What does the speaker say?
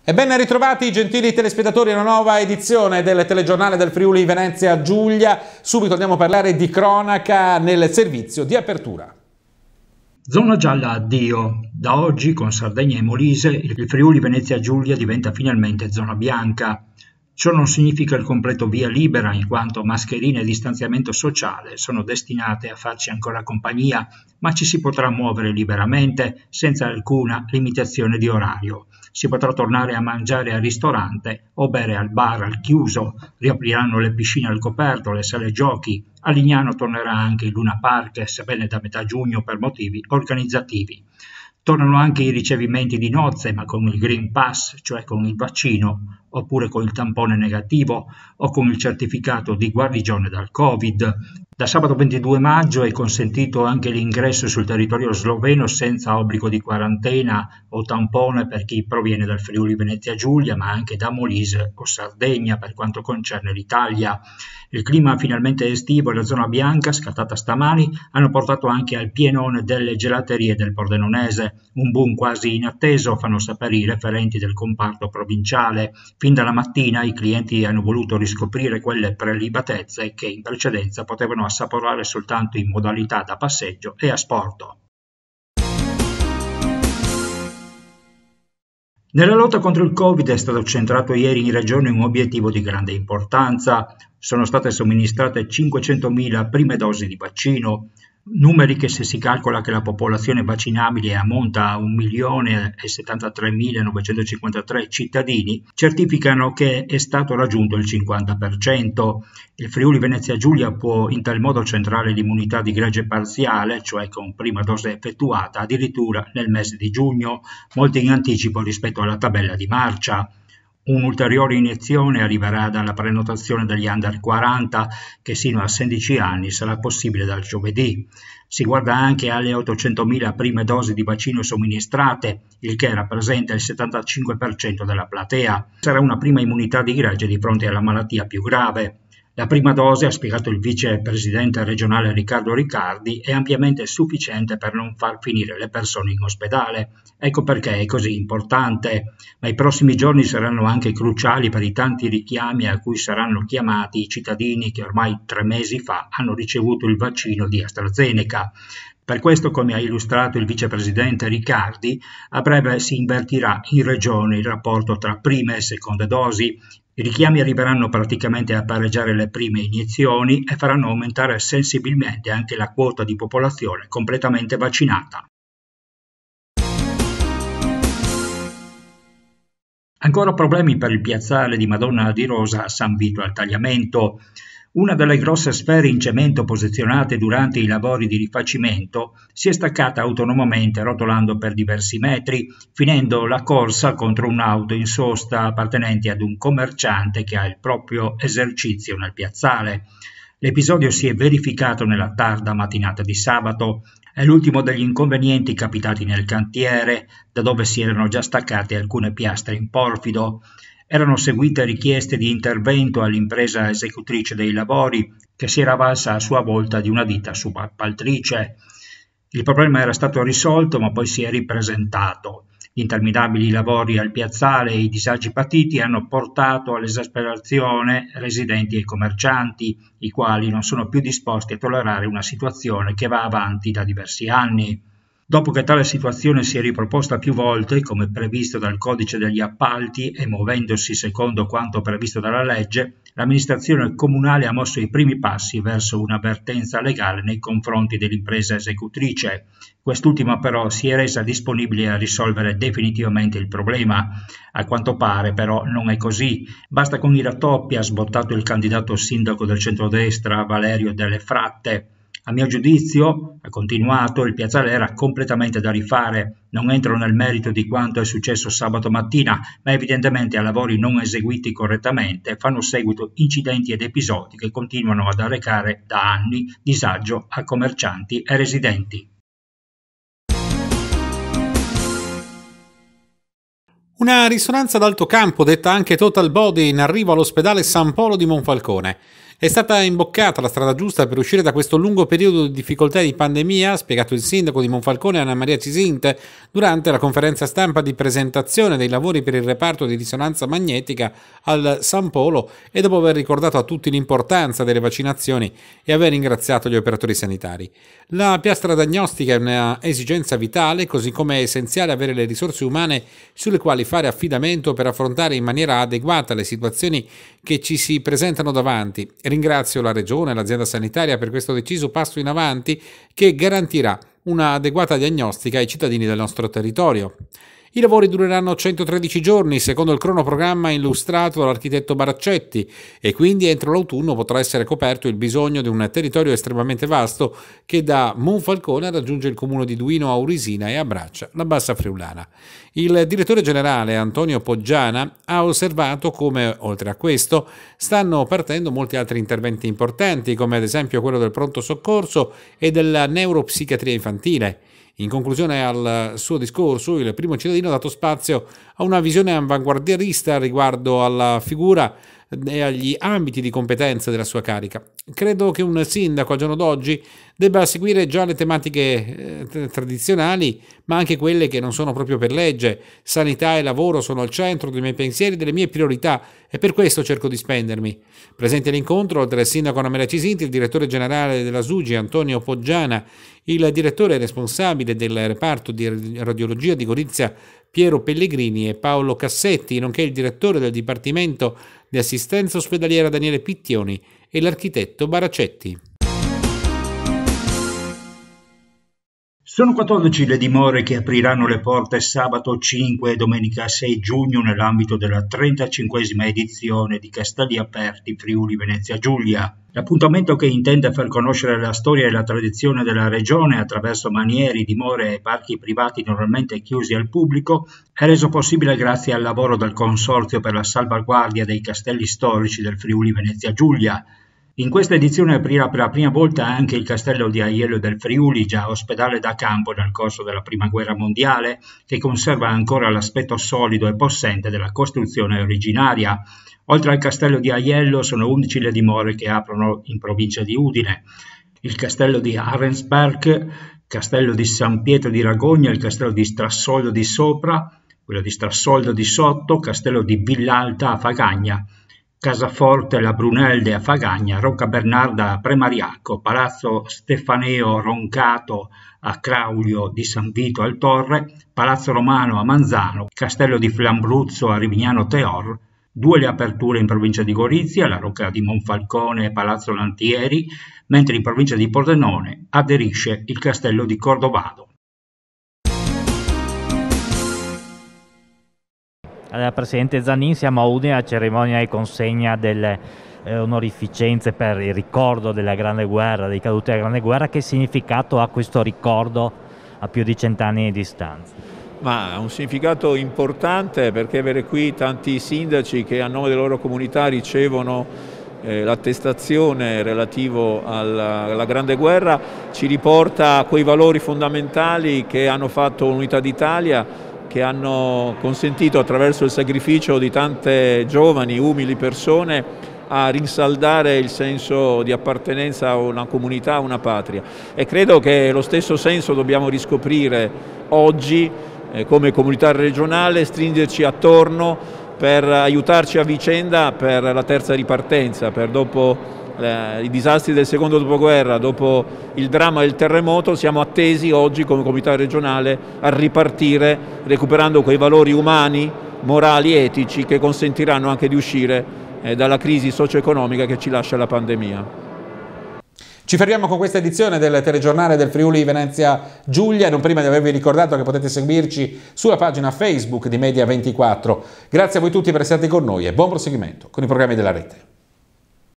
E ben ritrovati gentili telespettatori a una nuova edizione del telegiornale del Friuli Venezia Giulia. Subito andiamo a parlare di cronaca nel servizio di apertura. Zona gialla addio. Da oggi con Sardegna e Molise il Friuli Venezia Giulia diventa finalmente zona bianca. Ciò non significa il completo via libera, in quanto mascherine e distanziamento sociale sono destinate a farci ancora compagnia, ma ci si potrà muovere liberamente senza alcuna limitazione di orario. Si potrà tornare a mangiare al ristorante o bere al bar al chiuso, riapriranno le piscine al coperto, le sale giochi. A Lignano tornerà anche il Luna Park, sebbene da metà giugno per motivi organizzativi. Tornano anche i ricevimenti di nozze, ma con il Green Pass, cioè con il vaccino, oppure con il tampone negativo o con il certificato di guarigione dal Covid. Da sabato 22 maggio è consentito anche l'ingresso sul territorio sloveno senza obbligo di quarantena o tampone per chi proviene dal Friuli Venezia Giulia, ma anche da Molise o Sardegna per quanto concerne l'Italia. Il clima finalmente estivo e la zona bianca, scattata stamani, hanno portato anche al pienone delle gelaterie del Pordenonese, un boom quasi inatteso, fanno sapere i referenti del comparto provinciale. Fin dalla mattina i clienti hanno voluto riscoprire quelle prelibatezze che in precedenza potevano assaporare soltanto in modalità da passeggio e a sporto. Nella lotta contro il Covid è stato centrato ieri in Regione un obiettivo di grande importanza. Sono state somministrate 500.000 prime dosi di vaccino, numeri che, se si calcola che la popolazione vaccinabile ammonta a 1.073.953 cittadini, certificano che è stato raggiunto il 50%. Il Friuli Venezia Giulia può in tal modo centrare l'immunità di gregge parziale, cioè con prima dose effettuata addirittura nel mese di giugno, molto in anticipo rispetto alla tabella di marcia. Un'ulteriore iniezione arriverà dalla prenotazione degli under 40 che sino a 16 anni sarà possibile dal giovedì. Si guarda anche alle 800.000 prime dosi di vaccino somministrate, il che rappresenta il 75% della platea. Sarà una prima immunità di gregge di fronte alla malattia più grave. La prima dose, ha spiegato il vicepresidente regionale Riccardo Riccardi, è ampiamente sufficiente per non far finire le persone in ospedale. Ecco perché è così importante. Ma i prossimi giorni saranno anche cruciali per i tanti richiami a cui saranno chiamati i cittadini che ormai 3 mesi fa hanno ricevuto il vaccino di AstraZeneca. Per questo, come ha illustrato il vicepresidente Riccardi, a breve si invertirà in regione il rapporto tra prime e seconde dosi. I richiami arriveranno praticamente a pareggiare le prime iniezioni e faranno aumentare sensibilmente anche la quota di popolazione completamente vaccinata. Ancora problemi per il piazzale di Madonna di Rosa a San Vito al Tagliamento. Una delle grosse sfere in cemento posizionate durante i lavori di rifacimento si è staccata autonomamente rotolando per diversi metri, finendo la corsa contro un'auto in sosta appartenente ad un commerciante che ha il proprio esercizio nel piazzale. L'episodio si è verificato nella tarda mattinata di sabato. È l'ultimo degli inconvenienti capitati nel cantiere, da dove si erano già staccate alcune piastre in porfido. Erano seguite richieste di intervento all'impresa esecutrice dei lavori, che si era avvalsa a sua volta di una ditta subappaltrice. Il problema era stato risolto, ma poi si è ripresentato. Gli interminabili lavori al piazzale e i disagi patiti hanno portato all'esasperazione residenti e commercianti, i quali non sono più disposti a tollerare una situazione che va avanti da diversi anni. Dopo che tale situazione si è riproposta più volte, come previsto dal Codice degli Appalti e muovendosi secondo quanto previsto dalla legge, l'amministrazione comunale ha mosso i primi passi verso un'avvertenza legale nei confronti dell'impresa esecutrice. Quest'ultima però si è resa disponibile a risolvere definitivamente il problema. A quanto pare però non è così. Basta con i rattoppi, ha sbottato il candidato sindaco del centrodestra Valerio Delle Fratte. A mio giudizio, ha continuato, il piazzale era completamente da rifare. Non entro nel merito di quanto è successo sabato mattina, ma evidentemente a lavori non eseguiti correttamente fanno seguito incidenti ed episodi che continuano ad arrecare da anni disagio a commercianti e residenti. Una risonanza d'alto campo, detta anche total body, in arrivo all'ospedale San Polo di Monfalcone. È stata imboccata la strada giusta per uscire da questo lungo periodo di difficoltà e di pandemia, ha spiegato il sindaco di Monfalcone Anna Maria Cisinte durante la conferenza stampa di presentazione dei lavori per il reparto di risonanza magnetica al San Polo e dopo aver ricordato a tutti l'importanza delle vaccinazioni e aver ringraziato gli operatori sanitari. La piastra diagnostica è una esigenza vitale, così come è essenziale avere le risorse umane sulle quali fare affidamento per affrontare in maniera adeguata le situazioni che ci si presentano davanti. Ringrazio la Regione e l'azienda sanitaria per questo deciso passo in avanti che garantirà una adeguata diagnostica ai cittadini del nostro territorio. I lavori dureranno 113 giorni, secondo il cronoprogramma illustrato dall'architetto Baraccetti, e quindi entro l'autunno potrà essere coperto il bisogno di un territorio estremamente vasto che da Monfalcone raggiunge il comune di Duino a Urisina e abbraccia la Bassa Friulana. Il direttore generale Antonio Poggiana ha osservato come, oltre a questo, stanno partendo molti altri interventi importanti, come ad esempio quello del pronto soccorso e della neuropsichiatria infantile. In conclusione al suo discorso, il primo cittadino ha dato spazio a una visione avanguardista riguardo alla figura e agli ambiti di competenza della sua carica. Credo che un sindaco al giorno d'oggi debba seguire già le tematiche tradizionali, ma anche quelle che non sono proprio per legge. Sanità e lavoro sono al centro dei miei pensieri e delle mie priorità e per questo cerco di spendermi. Presente all'incontro, oltre al sindaco Anna Maria Cisinte, il direttore generale della SUGI Antonio Poggiana, il direttore responsabile del reparto di radiologia di Gorizia Piero Pellegrini e Paolo Cassetti, nonché il direttore del Dipartimento di Assistenza Ospedaliera Daniele Pittioni e l'architetto Baraccetti. Sono 14 le dimore che apriranno le porte sabato 5 e domenica 6 giugno nell'ambito della 35esima edizione di Castelli Aperti Friuli Venezia Giulia. L'appuntamento, che intende far conoscere la storia e la tradizione della regione attraverso manieri, dimore e parchi privati normalmente chiusi al pubblico, è reso possibile grazie al lavoro del Consorzio per la salvaguardia dei castelli storici del Friuli Venezia Giulia. In questa edizione aprirà per la prima volta anche il castello di Aiello del Friuli, già ospedale da campo nel corso della Prima Guerra Mondiale, che conserva ancora l'aspetto solido e possente della costruzione originaria. Oltre al castello di Aiello sono 11 le dimore che aprono in provincia di Udine. Il castello di Arensberg, castello di San Pietro di Ragogna, il castello di Strassoldo di Sopra, quello di Strassoldo di Sotto, castello di Villalta a Fagagna, Casaforte La Brunelde a Fagagna, Rocca Bernarda a Premariacco, Palazzo Stefaneo Roncato a Craulio di San Vito al Torre, Palazzo Romano a Manzano, Castello di Flambruzzo a Rivignano Teor, 2 le aperture in provincia di Gorizia, la Rocca di Monfalcone e Palazzo Lantieri, mentre in provincia di Pordenone aderisce il Castello di Cordovado. Allora, Presidente Zanin, siamo a Udine, alla cerimonia di consegna delle onorificenze per il ricordo della Grande Guerra, dei caduti della Grande Guerra. Che significato ha questo ricordo a più di 100 anni di distanza? Ma ha un significato importante, perché avere qui tanti sindaci che a nome della loro comunità ricevono l'attestazione relativo alla Grande Guerra ci riporta a quei valori fondamentali che hanno fatto l'unità d'Italia, che hanno consentito attraverso il sacrificio di tante giovani, umili persone a rinsaldare il senso di appartenenza a una comunità, a una patria. E credo che lo stesso senso dobbiamo riscoprire oggi come comunità regionale, stringerci attorno per aiutarci a vicenda per la terza ripartenza, per dopo i disastri del secondo dopoguerra, dopo il dramma del terremoto. Siamo attesi oggi come comunità regionale a ripartire recuperando quei valori umani, morali, etici che consentiranno anche di uscire dalla crisi socio-economica che ci lascia la pandemia. Ci fermiamo con questa edizione del telegiornale del Friuli Venezia Giulia, non prima di avervi ricordato che potete seguirci sulla pagina Facebook di Media24. Grazie a voi tutti per essere stati con noi e buon proseguimento con i programmi della rete.